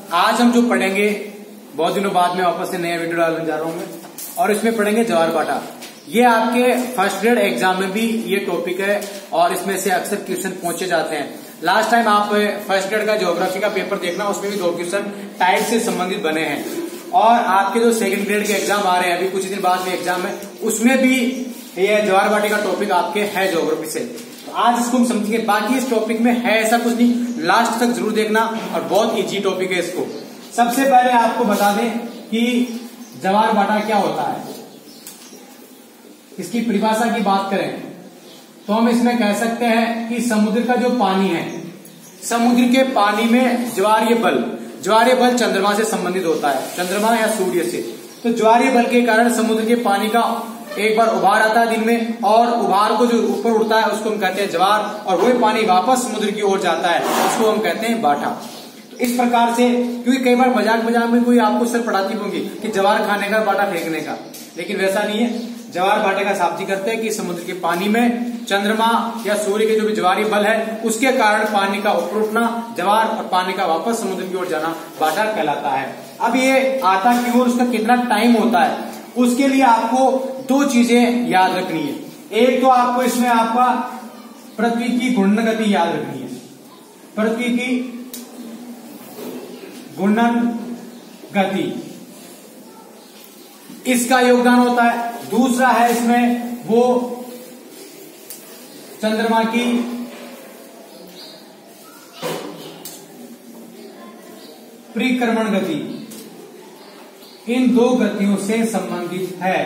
आज हम जो पढ़ेंगे, बहुत दिनों बाद में वापस से नया वीडियो डालने जा रहा हूं मैं, और इसमें पढ़ेंगे ज्वार-भाटा। ये आपके फर्स्ट ग्रेड एग्जाम में भी ये टॉपिक है और इसमें से अक्सर क्वेश्चन पूछे जाते हैं। लास्ट टाइम आप फर्स्ट ग्रेड का ज्योग्राफी का पेपर देखना, उसमें भी 2 क्वेश्चन टाइप से संबंधित बने हैं। और आपके जो सेकंड ग्रेड के एग्जाम आ रहे हैं, अभी कुछ दिन बाद में एग्जाम है, उसमें भी ये ज्वार-भाटे का टॉपिक आपके है ज्योग्राफी से। तो आज इसको हम समझेंगे। बाकी इस टॉपिक में है ऐसा कुछ नहीं, लास्ट तक जरूर देखना और बहुत इजी टॉपिक है इसको। सबसे पहले आपको बता दें कि ज्वार-भाटा क्या होता है। इसकी परिभाषा की बात करें तो हम इसमें कह सकते हैं कि समुद्र का जो पानी है, समुद्र के पानी में ज्वारीय बल चंद्रमा से संबंधित होता है, चंद्रमा या सूर्य से। तो ज्वारीय बल के कारण समुद्र के पानी का एक बार उभार आता है दिन में, और उभार को जो ऊपर उड़ता है उसको हम कहते हैं ज्वार, और वही पानी वापस समुद्र की ओर जाता है, उसको हम कहते हैं भाटा। तो इस प्रकार से, क्योंकि कई बार मजाक में कोई आपको सर पढ़ाती होंगी कि ज्वार खाने का भाटा फेंकने का, लेकिन वैसा नहीं है। ज्वार-भाटे का शाब्दिक करते हैं कि समुद्र के पानी में चंद्रमा या सूर्य के जो भी ज्वारीय बल है उसके कारण पानी का ऊपर उठना ज्वार, और पानी का वापस समुद्र की ओर जाना भाटा कहलाता है। अब ये आता क्यों और उसका कितना टाइम होता है, उसके लिए आपको 2 चीजें याद रखनी है। एक तो आपको इसमें आपका पृथ्वी की घूर्णन गति याद रखनी है, पृथ्वी की घूर्णन गति, इसका योगदान होता है। दूसरा है इसमें वो चंद्रमा की परिक्रमण गति, इन 2 गतियों से संबंधित है।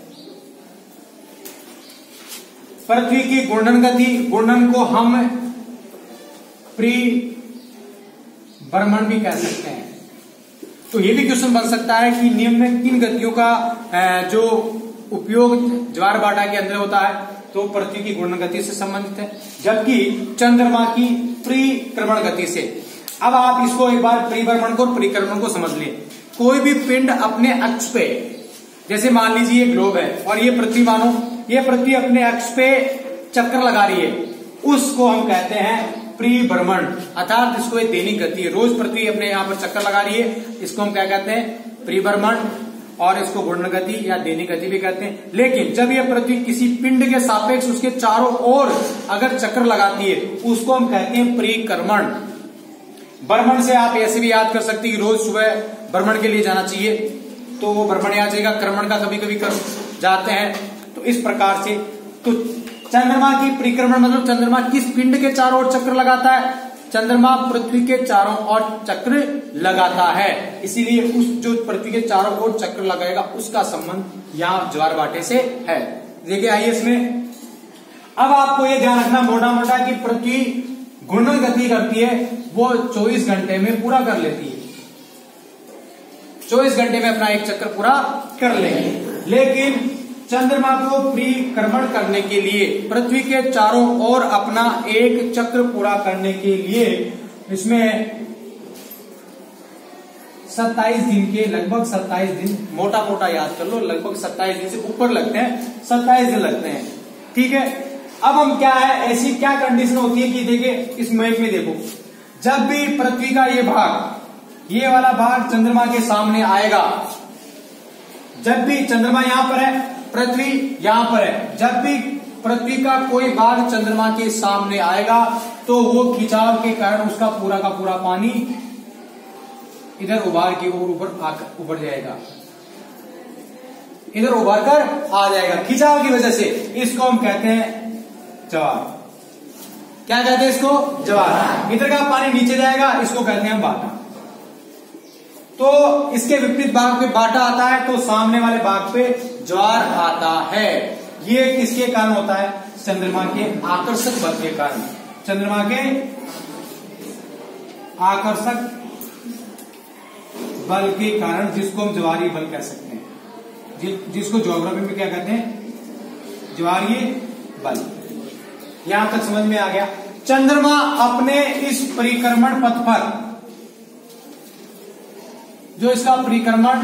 पृथ्वी की घूर्णन गति, घूर्णन को हम परिभ्रमण भी कह सकते हैं। तो ये भी क्वेश्चन बन सकता है कि निम्न में किन गतियों का जो उपयोग ज्वार-भाटा के अंदर होता है, तो पृथ्वी की घूर्णन गति से संबंधित है, जबकि चंद्रमा की परिक्रमण गति से। अब आप इसको एक बार परिभ्रमण को और परिक्रमण को समझ लें। कोई भी पिंड अपने अक्ष पे, जैसे मान लीजिए ये ग्लोब है और ये पृथ्वी, मानो ये पृथ्वी अपने अक्ष पे चक्कर लगा रही है, उसको हम कहते हैं परिभ्रमण, अर्थात इसको एक दैनिक गति है। रोज पृथ्वी अपने यहाँ पर चक्कर लगा रही है, इसको हम क्या कहते हैं, परिभ्रमण, और इसको घूर्णन गति या दैनिक गति भी कहते हैं। लेकिन जब यह पृथ्वी किसी पिंड के सापेक्ष उसके चारों ओर अगर चक्कर लगाती है, उसको हम कहते हैं परिक्रमण। भ्रमण से आप ऐसे भी याद कर सकते हैं कि रोज सुबह भ्रमण के लिए जाना चाहिए, तो वो भ्रमण याद जाएगा। क्रमण का कभी कभी कर जाते हैं, तो इस प्रकार से। तो चंद्रमा की परिक्रमण मतलब चंद्रमा किस पिंड के चारों ओर चक्कर लगाता है, चंद्रमा पृथ्वी के चारों ओर चक्र लगाता है, इसीलिए उस जो पृथ्वी के चारों ओर चक्र लगाएगा उसका संबंध यहाँ ज्वार-भाटे से है। देखिए आइए इसमें, अब आपको ये ध्यान रखना मोटा मोटा कि पृथ्वी घूर्णन गति करती है, वो 24 घंटे में पूरा कर लेती है, 24 घंटे में अपना एक चक्कर पूरा कर लेगी। लेकिन चंद्रमा को परिक्रमण करने के लिए, पृथ्वी के चारों ओर अपना एक चक्र पूरा करने के लिए इसमें 27 दिन के, लगभग 27 दिन, मोटा मोटा याद कर लो, लगभग 27 दिन से ऊपर लगते हैं, 27 दिन लगते हैं, ठीक है। अब हम क्या है, ऐसी क्या कंडीशन होती है कि देखिए इस मैप में देखो, जब भी पृथ्वी का ये भाग, ये वाला भाग चंद्रमा के सामने आएगा, जब भी चंद्रमा यहां पर है, पृथ्वी यहां पर है, जब भी पृथ्वी का कोई भाग चंद्रमा के सामने आएगा तो वो खिंचाव के कारण उसका पूरा का पूरा पानी इधर उभार की ओर ऊपर जाएगा, इधर उभार कर आ जाएगा खिंचाव की वजह से। इसको हम कहते हैं ज्वार। क्या कहते हैं इसको, ज्वार। इधर का पानी नीचे जाएगा, इसको कहते हैं भाटा। तो इसके विपरीत भाग पे भाटा आता है, तो सामने वाले भाग पे ज्वार आता है। ये किसके कारण होता है, चंद्रमा के आकर्षक बल के कारण, चंद्रमा के आकर्षक बल के कारण, जिसको हम ज्वारीय बल कह सकते हैं, जिसको ज्योग्राफी में क्या कहते हैं, ज्वारीय बल। यहां तक समझ में आ गया। चंद्रमा अपने इस परिक्रमण पथ पर, जो इसका परिक्रमण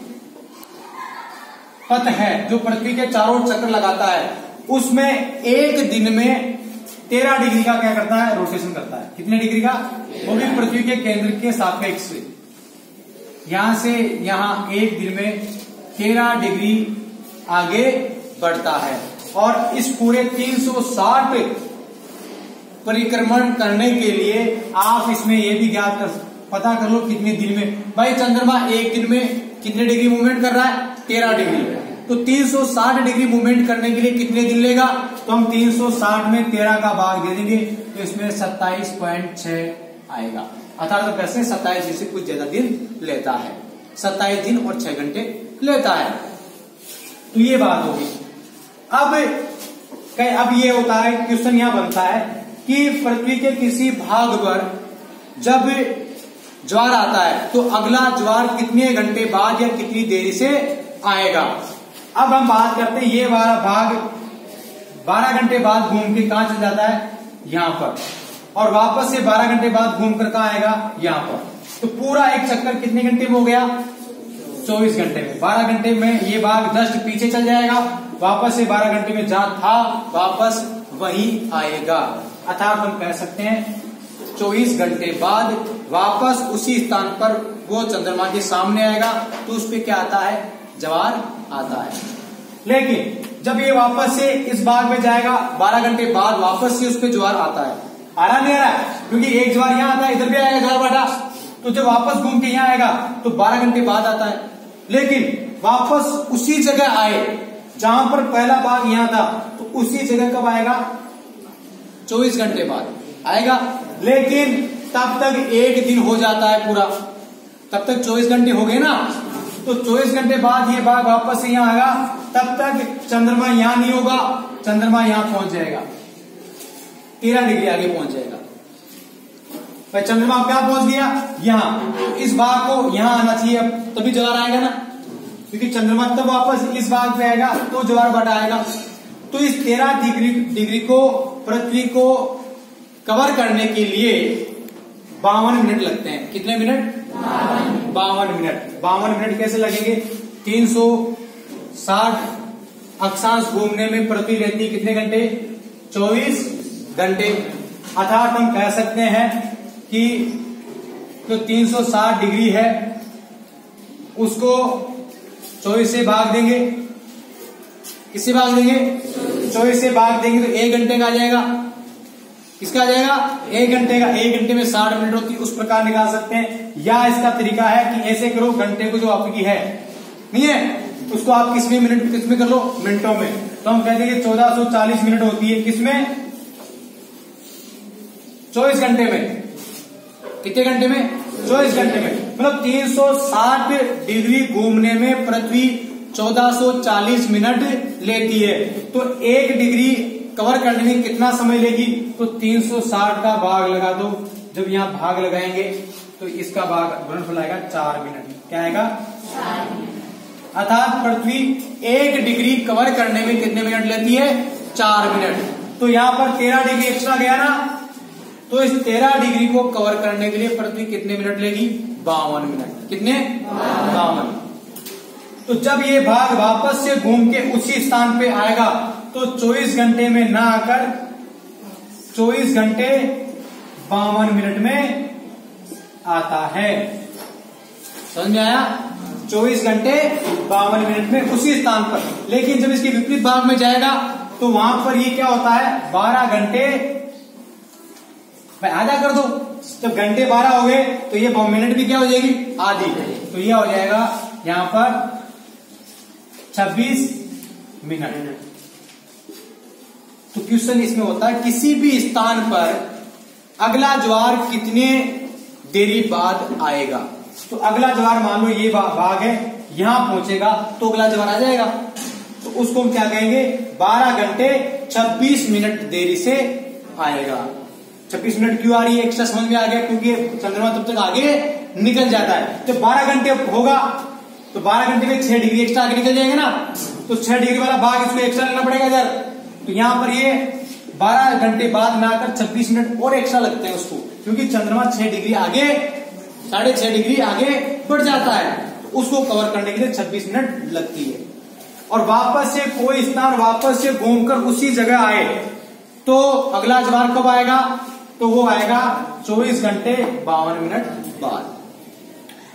पथ है, जो पृथ्वी के चारों ओर चक्कर लगाता है, उसमें एक दिन में 13 डिग्री का क्या करता है, रोटेशन करता है। कितने डिग्री का, वो भी पृथ्वी के केंद्र के सापेक्ष से। यहां से यहां एक दिन में 13 डिग्री आगे बढ़ता है। और इस पूरे 360 परिक्रमण करने के लिए आप इसमें यह भी पता कर लो कितने दिन में। भाई चंद्रमा एक दिन में कितने डिग्री मूवमेंट कर रहा है? 13 डिग्री। तो 360 डिग्री मूवमेंट करने के लिए कितने दिन लेगा? तो हम 360 में 13 का भाग दे देंगे तो इसमें 27.6 आएगा। अर्थात तो कैसे 27 से कुछ ज्यादा दिन लेता है, 27 दिन और 6 घंटे लेता है। तो ये बात होगी। अब ये होता है, क्वेश्चन यहां बनता है कि पृथ्वी के किसी भाग पर जब ज्वार आता है तो अगला ज्वार कितने घंटे बाद या कितनी देरी से आएगा। अब हम बात करते हैं, ये वाला भाग 12 घंटे बाद घूम के कहां चल जाता है? यहां पर। और वापस से 12 घंटे बाद घूम कर कहां आएगा? यहां पर। तो पूरा एक चक्कर कितने घंटे में हो गया? 24 घंटे में। 12 घंटे में ये भाग 10 पीछे चल जाएगा, वापस से 12 घंटे में जहां था वापस वही आएगा। अर्थात हम कह सकते हैं 24 घंटे बाद वापस उसी स्थान पर वो चंद्रमा के सामने आएगा तो उस पे क्या आता है? ज्वार आता है। लेकिन जब ये वापस से इस भाग में जाएगा 12 घंटे बाद वापस से उस पे ज्वार आता है। आ रहा नहीं आ रहा है? क्योंकि एक ज्वार यहां आता है, इधर भी आएगा ज्वार भाटा, तो जब वापस घूम के यहां आएगा तो 12 घंटे बाद आता है। लेकिन वापस उसी जगह आए जहां पर पहला भाग यहां था तो उसी जगह कब आएगा? 24 घंटे बाद आएगा। लेकिन तब तक एक दिन हो जाता है पूरा, तब तक 24 घंटे हो गए ना। तो 24 घंटे बाद ये भाग वापस से यहां आएगा, तब तक चंद्रमा यहां नहीं होगा, चंद्रमा यहां पहुंच जाएगा, 13 डिग्री आगे पहुंच जाएगा। भाई चंद्रमा क्या पहुंच गया? यहां। तो इस भाग को यहां आना चाहिए, अब तभी ज्वार आएगा ना, क्योंकि चंद्रमा तब वापस इस भाग पे आएगा तो ज्वार भाटा आएगा। तो इस 13 डिग्री को पृथ्वी को कवर करने के लिए 52 मिनट लगते हैं। कितने मिनट? 52 मिनट। 52 मिनट कैसे लगेंगे? 360 अक्षांश घूमने में पृथ्वी रहती है कितने घंटे? 24 घंटे। अर्थात हम कह सकते हैं कि जो 360 डिग्री है उसको 24 से भाग देंगे। किससे भाग देंगे? 24 से भाग देंगे तो 1 घंटे का आ जाएगा। किसका आ जाएगा? 1 घंटे का। 1 घंटे में 60 मिनट होती है, उस प्रकार निकाल सकते हैं। या इसका तरीका है कि ऐसे करो, घंटे को जो आपकी है नहीं है उसको आप किसमें मिनट किसमें कर लो? मिनटों में। तो हम कहते हैं 1440 मिनट होती है किसमें? 24 घंटे में। कितने घंटे में? 24 घंटे में। मतलब 360 डिग्री घूमने में पृथ्वी 1440 मिनट लेती है। तो 1 डिग्री कवर करने में कितना समय लेगी? तो 360 का भाग लगा दो। जब यहां भाग लगाएंगे तो इसका भाग गुणनफल आएगा 4 मिनट। क्या आएगा? 4 मिनट। अर्थात पृथ्वी 1 डिग्री कवर करने में कितने मिनट लेती है? 4 मिनट। तो यहां पर 13 डिग्री एक्स्ट्रा गया ना, तो इस 13 डिग्री को कवर करने के लिए पृथ्वी कितने मिनट लेगी? 52 मिनट। कितने? 52। तो जब ये भाग वापस से घूम के उसी स्थान पे आएगा तो 24 घंटे में ना आकर 24 घंटे 52 मिनट में आता है। समझ में आया? 24 घंटे 52 मिनट में उसी स्थान पर। लेकिन जब इसके विपरीत भाग में जाएगा तो वहां पर ये क्या होता है? 12 घंटे। भाई आधा कर दो, जब घंटे 12 हो गए तो ये मिनट भी क्या हो जाएगी? आधी। तो ये हो जाएगा यहां पर 26 मिनट। तो क्वेश्चन इसमें होता है किसी भी स्थान पर अगला ज्वार कितने देरी बाद आएगा। तो अगला ज्वार मान लो ये भाग है, यहां पहुंचेगा तो अगला ज्वार आ जाएगा। तो उसको हम क्या कहेंगे? 12 घंटे 26 मिनट देरी से आएगा। 26 मिनट क्यों आ रही है? एक्स्ट्रा समझ में आ गया, क्योंकि चंद्रमा तब तक आगे निकल जाता है। जब 12 घंटे होगा तो 12 घंटे में 6 डिग्री एक्स्ट्रा आगे निकल जाएंगे ना, तो 6 डिग्री वाला भाग इसको एक्स्ट्रा लेना पड़ेगा इधर। तो यहां पर ये 12 घंटे बाद में आकर 26 मिनट और एक्स्ट्रा लगते हैं उसको, क्योंकि चंद्रमा 6 डिग्री आगे 6.5 डिग्री आगे बढ़ जाता है। तो उसको कवर करने के लिए 26 मिनट लगती है। और वापस से कोई स्थान वापस से घूमकर उसी जगह आए तो अगला ज्वार कब आएगा? तो वो आएगा 24 घंटे 52 मिनट बाद।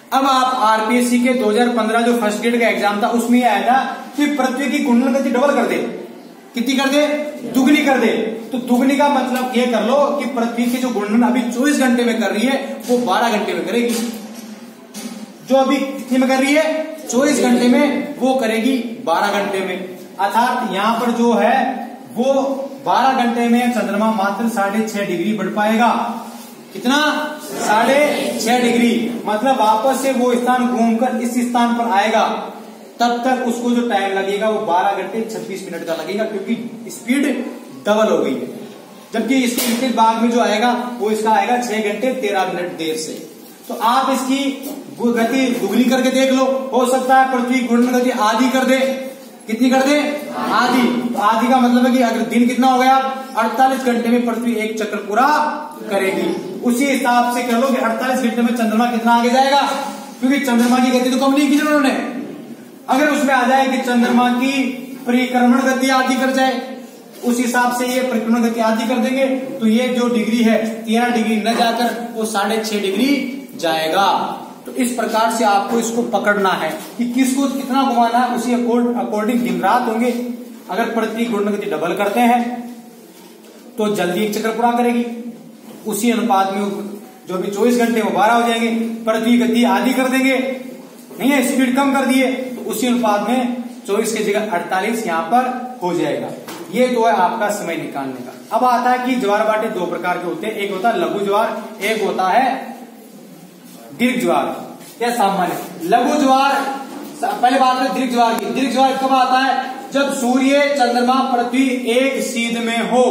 अब आप आरपीएससी के 2015 जो फर्स्ट ग्रेड का एग्जाम था उसमें ये आया था कि पृथ्वी की घूर्णन गति डबल कर दे। कितनी कर दे? दुगनी कर दे। तो दुगनी का मतलब ये कर लो कि पृथ्वी की जो घूर्णन अभी 24 घंटे में कर रही है वो 12 घंटे में करेगी। जो अभी कितने में कर रही है? 24 घंटे में, वो करेगी 12 घंटे में। अर्थात यहां पर जो है वो 12 घंटे में चंद्रमा मात्र 6.5 डिग्री बढ़ पाएगा। कितना? 6.5 डिग्री। मतलब वापस से वो स्थान घूमकर इस स्थान पर आएगा, तब तक उसको जो टाइम लगेगा वो 12 घंटे 26 मिनट का लगेगा, क्योंकि स्पीड डबल हो गई है। जबकि इसके विपरीत भाग में जो आएगा वो इसका आएगा 6 घंटे 13 मिनट देर से। तो आप इसकी गति दुगनी करके देख लो। हो सकता है पृथ्वी घूर्णन गति आधी कर दे। कितनी कर दे? आधी। तो आधी का मतलब है कि अगर दिन कितना हो गया? 48 घंटे में पृथ्वी एक चक्कर पूरा करेगी। उसी हिसाब से कर लो कि 48 घंटे में चंद्रमा कितना आगे जाएगा, क्योंकि चंद्रमा की गति तो कम नहीं की उन्होंने। अगर उसमें आ जाए कि चंद्रमा की परिक्रमण गति आधी कर जाए, उस हिसाब से ये परिक्रमण गति आधी कर देंगे, तो ये जो डिग्री है 13 डिग्री न जाकर वो 6.5 डिग्री जाएगा। तो इस प्रकार से आपको इसको पकड़ना है कि किसको कितना घुमाना है, उसी अकॉर्डिंग दिन रात होंगे। अगर पृथ्वी घूर्णन गति डबल करते हैं तो जल्दी एक चक्कर पूरा करेगी, उसी अनुपात में जो भी 24 घंटे वो 12 हो जाएंगे। पृथ्वी गति आधी कर देंगे, नहीं है, स्पीड कम कर दिए, तो उसी अनुपात में 24 की जगह 48 यहां पर हो जाएगा। ये तो है आपका समय निकालने का। अब आता है कि ज्वार भाटे दो प्रकार के होते हैं, एक होता है लघु ज्वार, एक होता है दीर्घ ज्वार या सामान्य। लघु ज्वार, पहले बात करें दीर्घ ज्वार की। दीर्घ ज्वार कब आता है? जब सूर्य चंद्रमा पृथ्वी एक सीध में हो।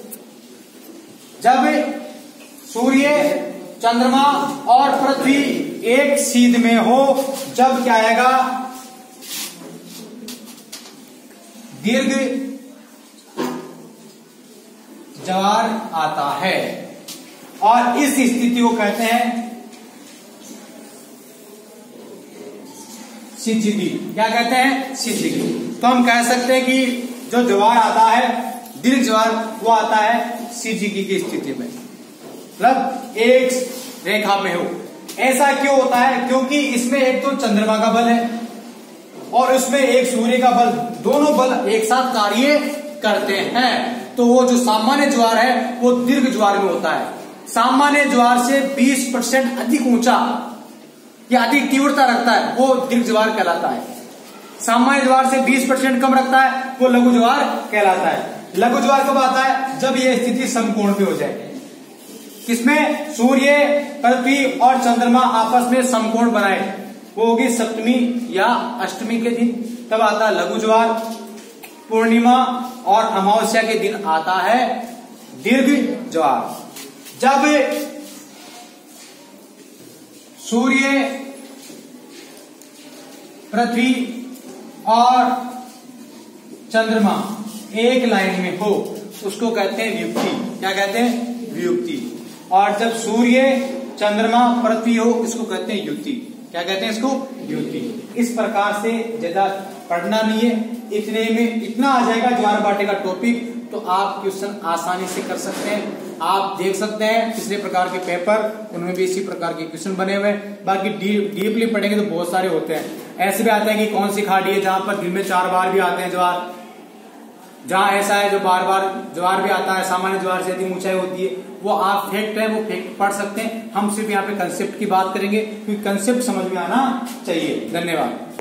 जब सूर्य चंद्रमा और पृथ्वी एक सीध में हो, जब क्या आएगा? दीर्घ ज्वार आता है। और इस स्थिति को कहते हैं सिंचिकी। क्या कहते हैं? सिंचिकी। तो हम कह सकते हैं कि जो ज्वार आता है दीर्घ ज्वार, वो आता है सिंचिकी की स्थिति में, मतलब एक रेखा में हो। ऐसा क्यों होता है? क्योंकि इसमें एक तो चंद्रमा का बल है और उसमें एक सूर्य का बल, दोनों बल एक साथ कार्य करते हैं। तो वो जो सामान्य ज्वार है वो दीर्घ ज्वार में होता है। सामान्य ज्वार से 20% अधिक ऊंचा या अधिक तीव्रता रखता है वो दीर्घ ज्वार कहलाता है। सामान्य ज्वार से 20% कम रखता है वो लघु ज्वार कहलाता है। लघु ज्वार कब आता है? जब यह स्थिति समकोण पे हो जाए। किसमें? सूर्य, पृथ्वी और चंद्रमा आपस में समकोण बनाए, वो होगी सप्तमी या अष्टमी के दिन, तब आता है लघु ज्वार। पूर्णिमा और अमावस्या के दिन आता है दीर्घ ज्वार। जब सूर्य, पृथ्वी और चंद्रमा एक लाइन में हो उसको कहते हैं व्युक्ति। क्या कहते हैं? व्युक्ति। और जब सूर्य, चंद्रमा, पृथ्वी हो इसको कहते हैं युति। क्या कहते हैं इसको? युति। इस प्रकार से ज्यादा पढ़ना नहीं है, इतने में इतना आ जाएगा ज्वार भाटे का टॉपिक, तो आप क्वेश्चन आसानी से कर सकते हैं। आप देख सकते हैं पिछले प्रकार के पेपर, उनमें भी इसी प्रकार के क्वेश्चन बने हुए हैं। बाकी डीपली पढ़ेंगे तो बहुत सारे होते हैं। ऐसे भी आता है कि कौन सी खाड़ी है जहां पर दिन में 4 बार भी आते हैं ज्वार, जहां ऐसा है जो बार बार ज्वार भी आता है, सामान्य ज्वार से अधिक ऊंचाई होती है। वो आप फैक्ट है, वो फैक्ट पढ़ सकते हैं। हम सिर्फ यहाँ पे कंसेप्ट की बात करेंगे, क्योंकि कंसेप्ट समझ में आना चाहिए। धन्यवाद।